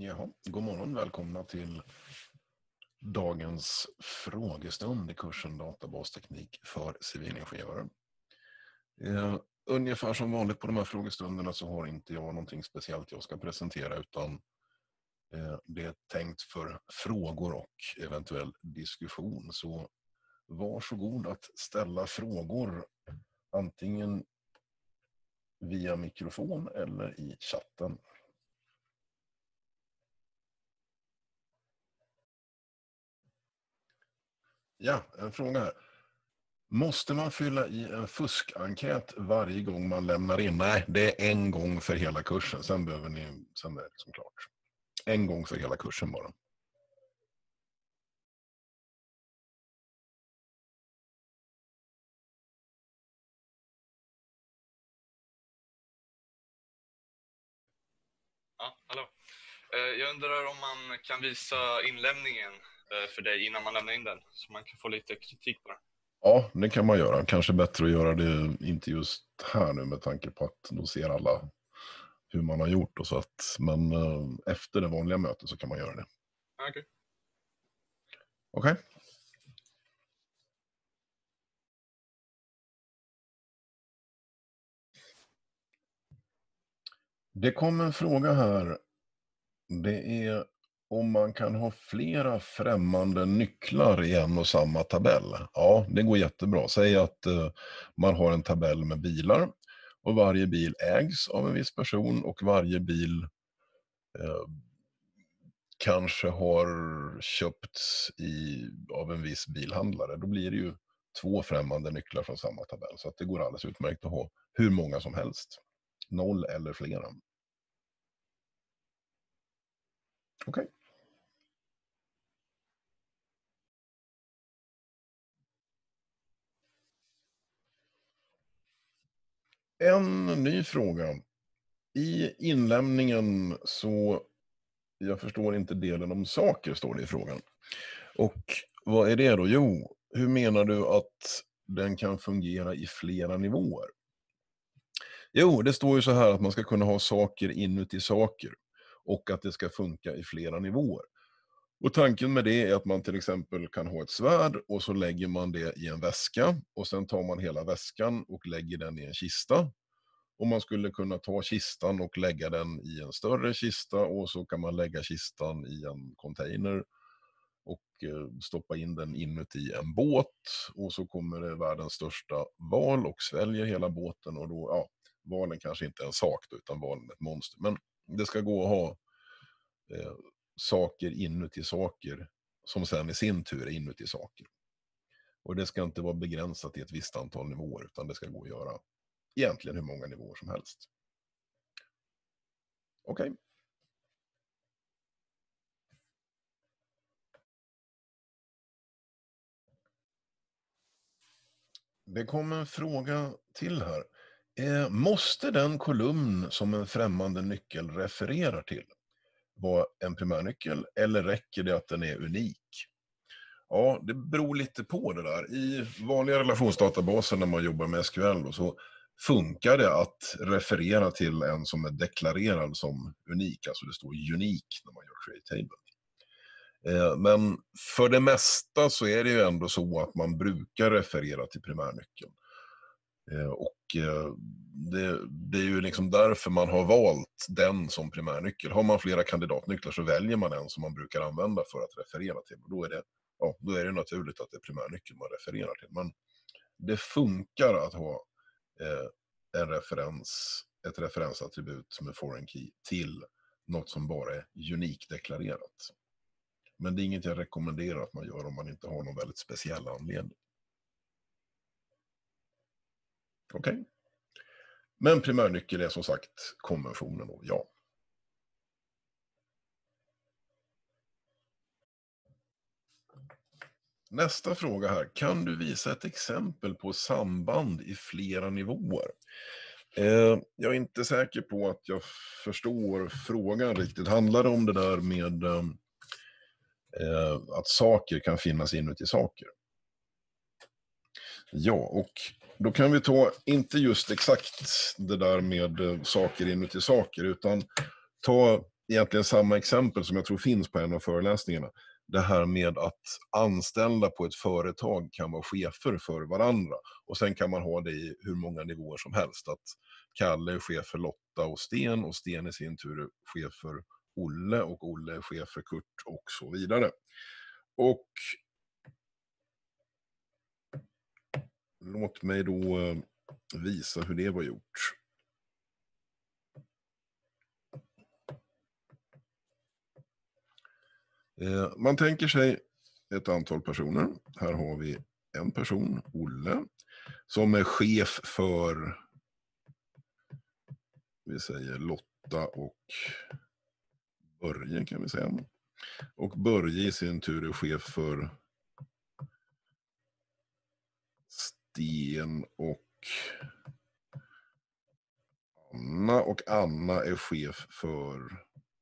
Jaha, god morgon, välkomna till dagens frågestund i kursen Databasteknik för civilingenjörer. Ungefär som vanligt på de här frågestunderna så har inte jag någonting speciellt jag ska presentera, utan det är tänkt för frågor och eventuell diskussion. Så varsågod att ställa frågor antingen via mikrofon eller i chatten. Ja, en fråga här. Måste man fylla i en fuskankät varje gång man lämnar in? Nej, det är en gång för hela kursen. Sen är det liksom klart. En gång för hela kursen bara. Ja, hallå. Jag undrar om man kan visa inlämningen för dig innan man lämnar in den, så man kan få lite kritik på den. Ja, det kan man göra. Kanske bättre att göra det inte just här nu med tanke på att då ser alla hur man har gjort och så att, men efter det vanliga mötet så kan man göra det. Okej. Okej. Det kommer en fråga här. Det är om man kan ha flera främmande nycklar i en och samma tabell. Ja, det går jättebra. Säg att man har en tabell med bilar och varje bil ägs av en viss person och varje bil kanske har köpts av en viss bilhandlare. Då blir det ju 2 främmande nycklar från samma tabell. Så att det går alldeles utmärkt att ha hur många som helst. 0 eller flera. Okej. En ny fråga. I inlämningen så, jag förstår inte delen om saker, står det i frågan. Och vad är det då? Jo, hur menar du att den kan fungera i flera nivåer? Jo, det står ju så här att man ska kunna ha saker inuti saker och att det ska funka i flera nivåer. Och tanken med det är att man till exempel kan ha ett svärd och så lägger man det i en väska och sen tar man hela väskan och lägger den i en kista. Och man skulle kunna ta kistan och lägga den i en större kista och så kan man lägga kistan i en container och stoppa in den inuti en båt och så kommer det världens största val och sväljer hela båten och då, ja, valen kanske inte är en sak då, utan valen är ett monster. Men det ska gå att ha saker inuti saker som sen i sin tur är inuti saker. Och det ska inte vara begränsat till ett visst antal nivåer, utan det ska gå att göra egentligen hur många nivåer som helst. Okej. Det kommer en fråga till här. Måste den kolumn som en främmande nyckel refererar till vara en primärnyckel eller räcker det att den är unik? Ja, det beror lite på det där. I vanliga relationsdatabaser när man jobbar med SQL och så funkar det att referera till en som är deklarerad som unik. Alltså det står unik när man gör create table. Men för det mesta så är det ju ändå så att man brukar referera till primärnyckeln. Och det är ju liksom därför man har valt den som primärnyckel. Har man flera kandidatnycklar så väljer man en som man brukar använda för att referera till. Och då är det naturligt att det är primärnyckeln man refererar till. Men det funkar att ha ett referensattribut med foreign key till något som bara är unikt deklarerat. Men det är inget jag rekommenderar att man gör om man inte har någon väldigt speciell anledning. Okej. Men primärnyckel är som sagt konventionen då, ja. Nästa fråga här. Kan du visa ett exempel på samband i flera nivåer? Jag är inte säker på att jag förstår frågan riktigt. Handlar det om det där med att saker kan finnas inuti saker? Ja, och då kan vi ta, inte just exakt det där med saker inuti saker, utan ta egentligen samma exempel som jag tror finns på en av föreläsningarna. Det här med att anställda på ett företag kan vara chefer för varandra. Och sen kan man ha det i hur många nivåer som helst. Att Kalle är chef för Lotta och Sten i sin tur är chef för Olle och Olle är chef för Kurt och så vidare. Och låt mig då visa hur det var gjort. Man tänker sig ett antal personer. Här har vi en person, Olle, som är chef för, vi säger Lotta och Börje kan vi säga. Och Börje i sin tur är chef för Sten och Anna. Och Anna är chef för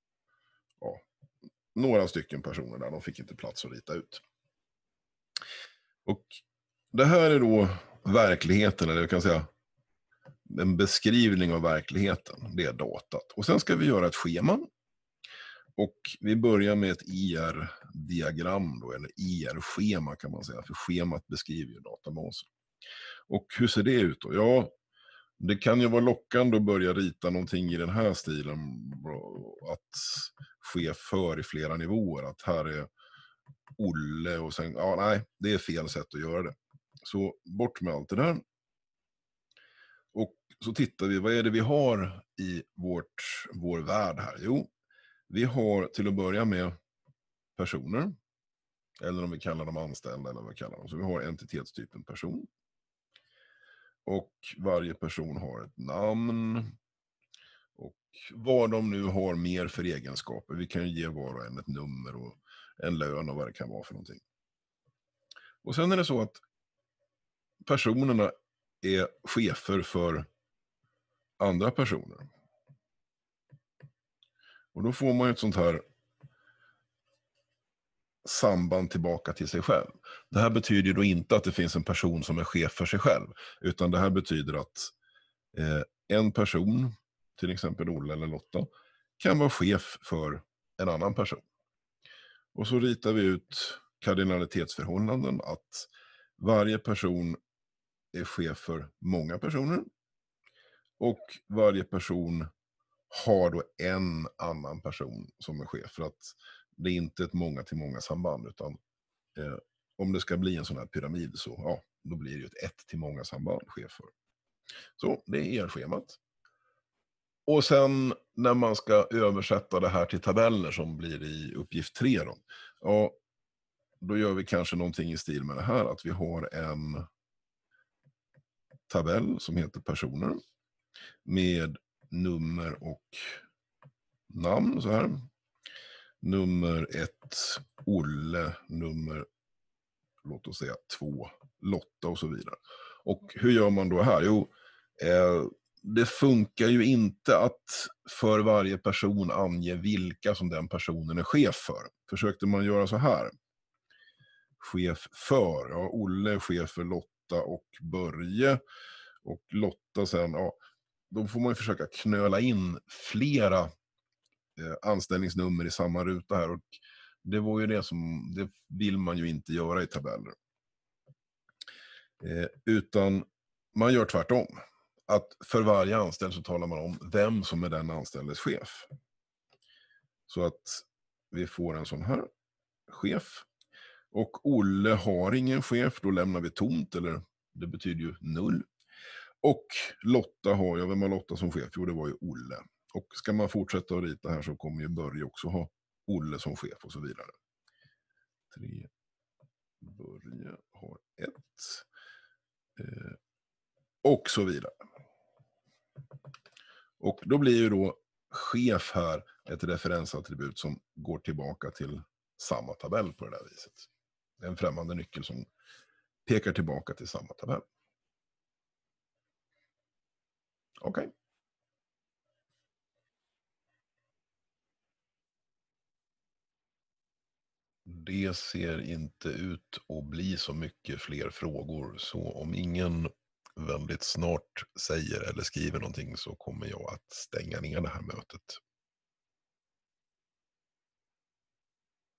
några stycken personer där. De fick inte plats att rita ut. Och det här är då verkligheten, eller jag kan säga en beskrivning av verkligheten. Det är datat. Och sen ska vi göra ett schema. Och vi börjar med ett IR-diagram då, eller IR-schema kan man säga. För schemat beskriver ju databasen. Och hur ser det ut då? Ja, det kan ju vara lockande att börja rita någonting i den här stilen. Att chef för i flera nivåer. Att här är Olle och sen, ja nej, det är fel sätt att göra det. Så bort med allt det där. Och så tittar vi, vad är det vi har i vår värld här? Jo, vi har till att börja med personer. Eller om vi kallar dem anställda eller vad vi kallar dem. Så vi har entitetstypen person. Och varje person har ett namn. Och vad de nu har mer för egenskaper. Vi kan ju ge var och en ett nummer och en lön och vad det kan vara för någonting. Och sen är det så att personerna är chefer för andra personer. Och då får man ju ett sånt här samband tillbaka till sig själv. Det här betyder ju då inte att det finns en person som är chef för sig själv. Utan det här betyder att en person, till exempel Olle eller Lotta, kan vara chef för en annan person. Och så ritar vi ut kardinalitetsförhållanden, att varje person är chef för många personer. Och varje person har då en annan person som är chef. För att det är inte ett många till många samband, utan om det ska bli en sån här pyramid så ja, då blir det ju ett till många samband chef för. Så det är schemat. Och sen när man ska översätta det här till tabeller som blir i uppgift 3 då. Ja, då gör vi kanske någonting i stil med det här, att vi har en tabell som heter personer med nummer och namn så här. Nummer 1 Olle, nummer låt oss säga 2 Lotta och så vidare. Och hur gör man då här? Jo, det funkar ju inte att för varje person ange vilka som den personen är chef för. Försökte man göra så här. Chef för, ja, Olle är chef för Lotta och Börje. Och Lotta sen, ja, då får man ju försöka knöla in flera anställningsnummer i samma ruta här. Och det var ju det vill man ju inte göra i tabeller. Utan man gör tvärtom. Att för varje anställd så talar man om vem som är den anställdes chef. Så att vi får en sån här chef. Och Olle har ingen chef, då lämnar vi tomt, eller det betyder ju 0. Och Lotta har, ja, vem har Lotta som chef? Jo, det var ju Olle. Och ska man fortsätta att rita här så kommer ju Börje också ha Olle som chef och så vidare. 3. Börje har 1. Och så vidare. Och då blir ju då chef här ett referensattribut som går tillbaka till samma tabell på det där viset. Det är en främmande nyckel som pekar tillbaka till samma tabell. Okej. Det ser inte ut att bli så mycket fler frågor, så om ingen väldigt snart säger eller skriver någonting så kommer jag att stänga ner det här mötet.